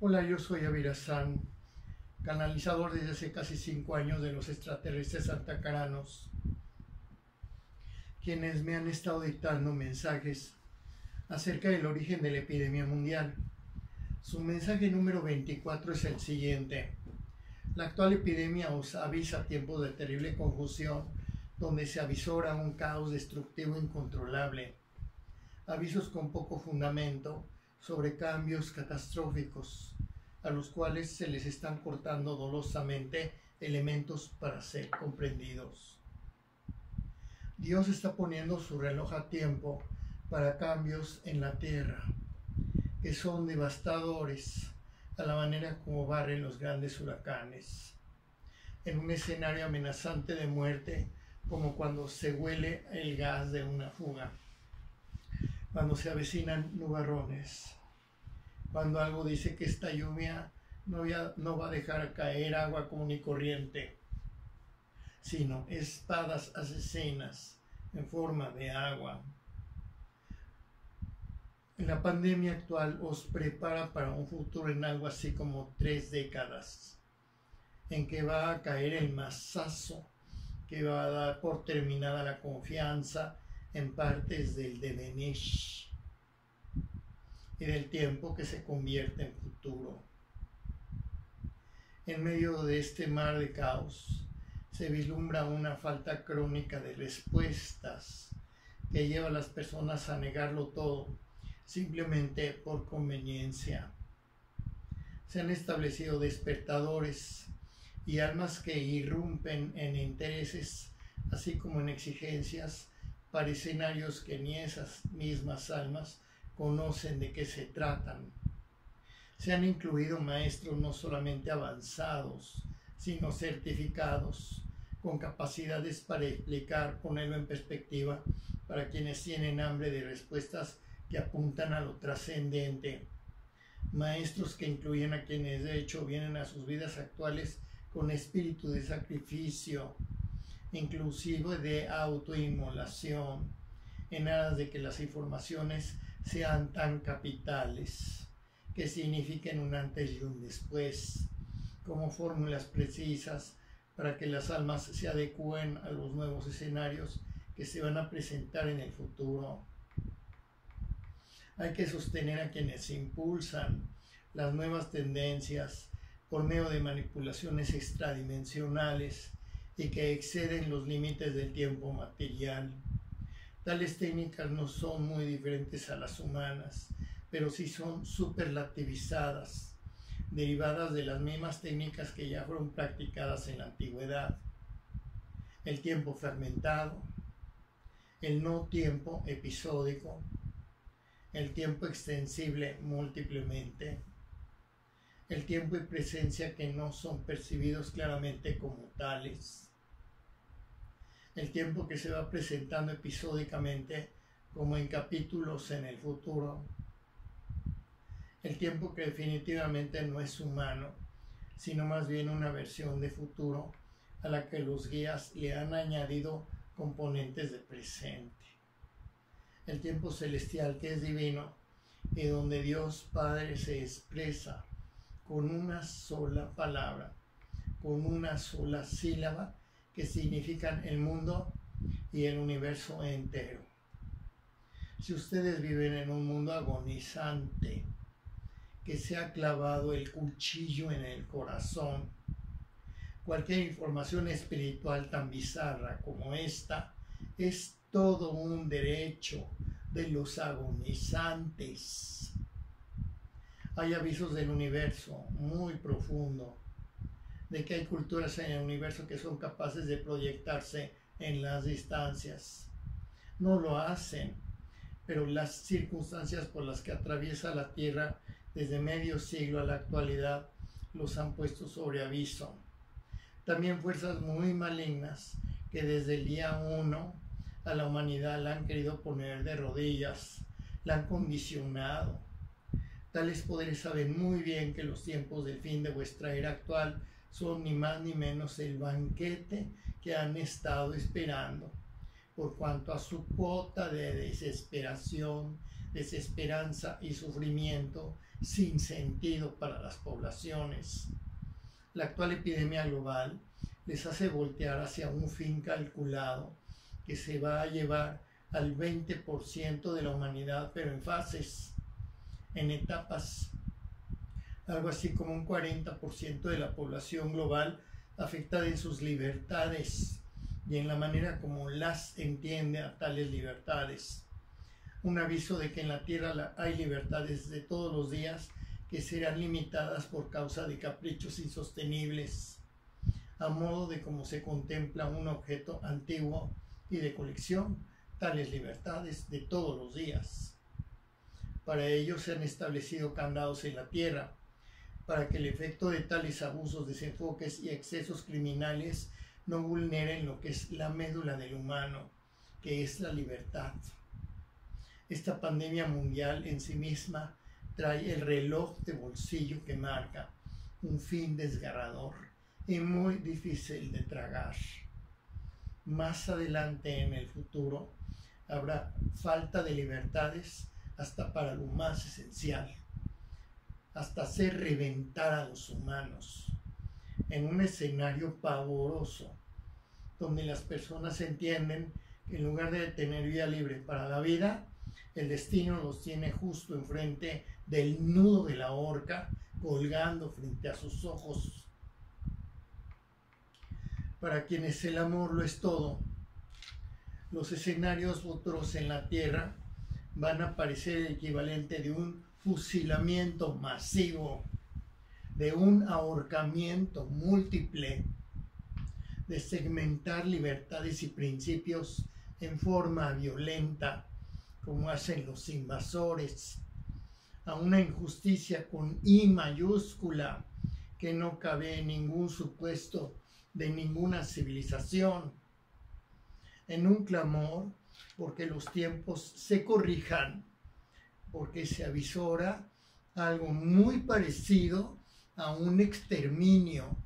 Hola, yo soy Avirazán, canalizador desde hace casi 5 años de los extraterrestres altacaranos, quienes me han estado dictando mensajes acerca del origen de la epidemia mundial. Su mensaje número 24 es el siguiente. La actual epidemia os avisa tiempos de terrible confusión, donde se avisora un caos destructivo incontrolable. Avisos con poco fundamento sobre cambios catastróficos, a los cuales se les están cortando dolosamente elementos para ser comprendidos. Dios está poniendo su reloj a tiempo para cambios en la tierra, que son devastadores, a la manera como barren los grandes huracanes, en un escenario amenazante de muerte, como cuando se huele el gas de una fuga, cuando se avecinan nubarrones, cuando algo dice que esta lluvia no va a dejar caer agua común y corriente, sino espadas asesinas en forma de agua. La pandemia actual os prepara para un futuro en algo así como 3 décadas, en que va a caer el mazazo que va a dar por terminada la confianza en partes del devenir y del tiempo que se convierte en futuro. En medio de este mar de caos se vislumbra una falta crónica de respuestas que lleva a las personas a negarlo todo simplemente por conveniencia. Se han establecido despertadores y almas que irrumpen en intereses, así como en exigencias, para escenarios que ni esas mismas almas conocen de qué se tratan. Se han incluido maestros no solamente avanzados, sino certificados, con capacidades para explicar, ponerlo en perspectiva, para quienes tienen hambre de respuestas que apuntan a lo trascendente. Maestros que incluyen a quienes de hecho vienen a sus vidas actuales con espíritu de sacrificio, inclusive de autoinmolación, en aras de que las informaciones sean tan capitales, que signifiquen un antes y un después, como fórmulas precisas para que las almas se adecúen a los nuevos escenarios que se van a presentar en el futuro. Hay que sostener a quienes impulsan las nuevas tendencias por medio de manipulaciones extradimensionales y que exceden los límites del tiempo material. Tales técnicas no son muy diferentes a las humanas, pero sí son superlativizadas, derivadas de las mismas técnicas que ya fueron practicadas en la antigüedad. El tiempo fragmentado, el no tiempo episódico, el tiempo extensible múltiplemente, el tiempo y presencia que no son percibidos claramente como tales, el tiempo que se va presentando episódicamente como en capítulos en el futuro, el tiempo que definitivamente no es humano, sino más bien una versión de futuro a la que los guías le han añadido componentes de presente. El tiempo celestial que es divino y donde Dios Padre se expresa con una sola palabra, con una sola sílaba que significan el mundo y el universo entero. Si ustedes viven en un mundo agonizante, que se ha clavado el cuchillo en el corazón, cualquier información espiritual tan bizarra como esta es todo un derecho de los agonizantes. Hay avisos del universo muy profundo, de que hay culturas en el universo que son capaces de proyectarse en las distancias. No lo hacen, pero las circunstancias por las que atraviesa la Tierra desde medio siglo a la actualidad los han puesto sobre aviso. También fuerzas muy malignas que desde el día 1 a la humanidad la han querido poner de rodillas, la han condicionado. Tales poderes saben muy bien que los tiempos del fin de vuestra era actual son ni más ni menos el banquete que han estado esperando, por cuanto a su cuota de desesperación, desesperanza y sufrimiento sin sentido para las poblaciones. La actual epidemia global les hace voltear hacia un fin calculado que se va a llevar al 20% de la humanidad, pero en fases, en etapas. Algo así como un 40% de la población global afectada en sus libertades y en la manera como las entiende a tales libertades. Un aviso de que en la Tierra hay libertades de todos los días que serán limitadas por causa de caprichos insostenibles, a modo de cómo se contempla un objeto antiguo y de colección, tales libertades de todos los días. Para ello se han establecido candados en la Tierra, para que el efecto de tales abusos, desenfoques y excesos criminales no vulneren lo que es la médula del humano, que es la libertad. Esta pandemia mundial en sí misma trae el reloj de bolsillo que marca un fin desgarrador y muy difícil de tragar. Más adelante en el futuro habrá falta de libertades hasta para lo más esencial, hasta hacer reventar a los humanos, en un escenario pavoroso, donde las personas entienden que en lugar de tener vía libre para la vida, el destino los tiene justo enfrente del nudo de la horca, colgando frente a sus ojos. Para quienes el amor lo es todo, los escenarios futuros en la Tierra van a parecer el equivalente de un fusilamiento masivo, de un ahorcamiento múltiple, de segmentar libertades y principios en forma violenta, como hacen los invasores, a una injusticia con I mayúscula que no cabe en ningún supuesto de ninguna civilización, en un clamor porque los tiempos se corrijan, porque se avisora algo muy parecido a un exterminio